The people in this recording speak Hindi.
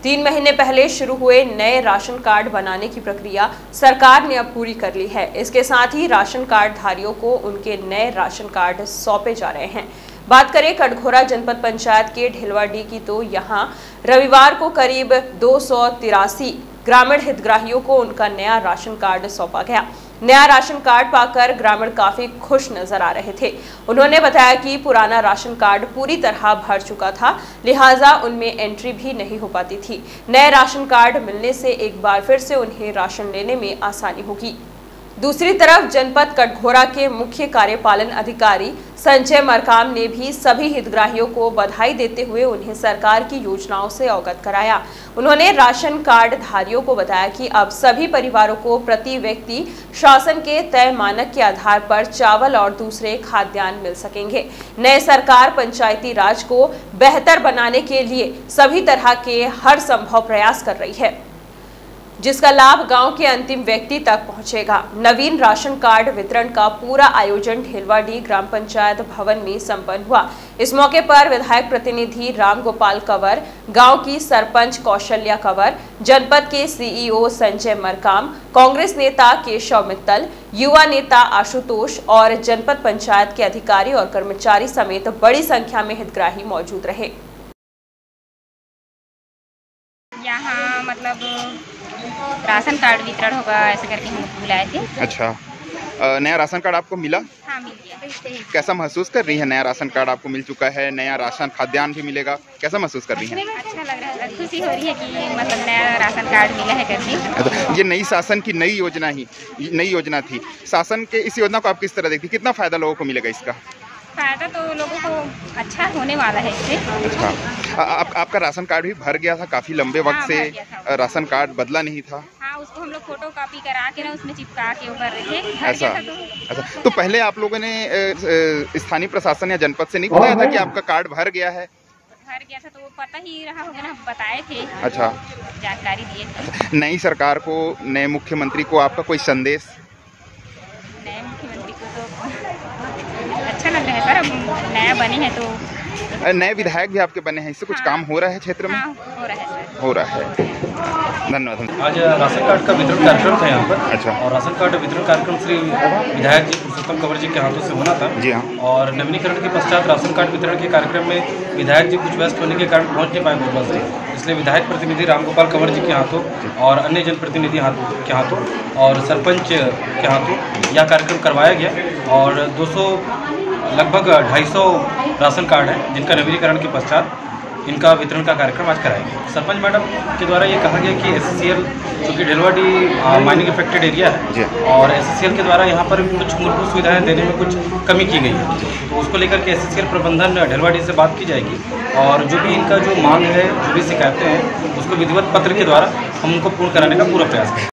3 महीने पहले शुरू हुए नए राशन कार्ड बनाने की प्रक्रिया सरकार ने अब पूरी कर ली है। इसके साथ ही राशन कार्ड धारियों को उनके नए राशन कार्ड सौंपे जा रहे हैं। बात करें कटघोरा जनपद पंचायत के ढिलवाडी की, तो यहां रविवार को करीब 283 ग्रामीण हितग्राहियों को उनका नया राशन कार्ड सौंपा गया। नया राशन कार्ड पाकर ग्रामीण काफी खुश नजर आ रहे थे। उन्होंने बताया कि पुराना राशन कार्ड पूरी तरह भर चुका था, लिहाजा उनमें एंट्री भी नहीं हो पाती थी। नए राशन कार्ड मिलने से एक बार फिर से उन्हें राशन लेने में आसानी होगी। दूसरी तरफ जनपद कटघोरा के मुख्य कार्यपालन अधिकारी संजय मरकाम ने भी सभी हितग्राहियों को बधाई देते हुए उन्हें सरकार की योजनाओं से अवगत कराया। उन्होंने राशन कार्ड धारियों को बताया कि अब सभी परिवारों को प्रति व्यक्ति शासन के तय मानक के आधार पर चावल और दूसरे खाद्यान्न मिल सकेंगे। नए सरकार पंचायती राज को बेहतर बनाने के लिए सभी तरह के हर संभव प्रयास कर रही है, जिसका लाभ गांव के अंतिम व्यक्ति तक पहुंचेगा। नवीन राशन कार्ड वितरण का पूरा आयोजन ढिलवाडी ग्राम पंचायत भवन में संपन्न हुआ। इस मौके पर विधायक प्रतिनिधि राम गोपाल कंवर, गांव की सरपंच कौशल्या कंवर, जनपद के सीईओ संजय मरकाम, कांग्रेस नेता केशव मित्तल, युवा नेता आशुतोष और जनपद पंचायत के अधिकारी और कर्मचारी समेत बड़ी संख्या में हितग्राही मौजूद रहे। यहाँ मतलब राशन कार्ड वितरण होगा ऐसे करके हम बुलाए थे। अच्छा, नया राशन कार्ड आपको मिला? हाँ, मिल गया। कैसा महसूस कर रही है? नया राशन कार्ड आपको मिल चुका है, नया राशन खाद्यान्न भी मिलेगा, कैसा महसूस कर रही है? अच्छा लग रहा है, खुशी हो रही है कि मतलब नया राशन कार्ड मिला है करके। ये नई शासन की नई योजना थी। शासन के इस योजना को आप किस तरह देखती? कितना फायदा लोगों को मिलेगा इसका? फायदा तो लोगों को अच्छा होने वाला है इससे। अच्छा, आपका राशन कार्ड भी भर गया था काफी लंबे वक्त से, राशन कार्ड बदला नहीं था? हाँ, उसको हम लोग फोटो कॉपी करा के ना उसमें चिपका के ऊपर रखे। ऐसा? अच्छा, तो पहले आप लोगों ने स्थानीय प्रशासन या जनपद से नहीं बताया था कि आपका कार्ड भर गया है? भर गया था तो वो पता ही रहा होगा ना, बताए थे। अच्छा, जानकारी दिए थे। नई सरकार को, नए मुख्यमंत्री को आपका कोई संदेश? नए मुख्यमंत्री को तो अच्छा लग रहा है सर, अब नया बने हैं तो। नए विधायक भी आपके बने हैं, इससे कुछ काम हो रहा है क्षेत्र में? हाँ, हो रहा है सर। हो रहा है, धन्यवाद। आज राशन कार्ड का वितरण कार्यक्रम था यहाँ पर। अच्छा। और राशन कार्ड वितरण कार्यक्रम श्री विधायक जी पुरुषोत्तम कंवर जी के हाथों से होना था। जी हाँ। और नवीनीकरण के पश्चात राशन कार्ड वितरण के कार्यक्रम में विधायक जी कुछ व्यस्त होने के कारण पहुँच नहीं पाए पूर्व से, इसलिए विधायक प्रतिनिधि राम गोपाल कंवर जी के हाथों और अन्य जनप्रतिनिधि के हाथों और सरपंच के हाथों यह कार्यक्रम करवाया गया। और लगभग 250 राशन कार्ड हैं जिनका नवीनीकरण के पश्चात इनका वितरण का कार्यक्रम आज कराया गया। सरपंच मैडम के द्वारा ये कहा गया कि SCCL जो कि ढिलवाडी माइनिंग अफेक्टेड एरिया है और SCCL के द्वारा यहाँ पर कुछ मूलभूत सुविधाएं देने में कुछ कमी की गई है, तो उसको लेकर के SCCL प्रबंधन ढिलवाडी से बात की जाएगी और जो भी इनका जो मांग है, जो भी शिकायतें हैं, उसको विधिवत पत्र के द्वारा हम उनको पूर्ण कराने का पूरा प्रयास करेंगे।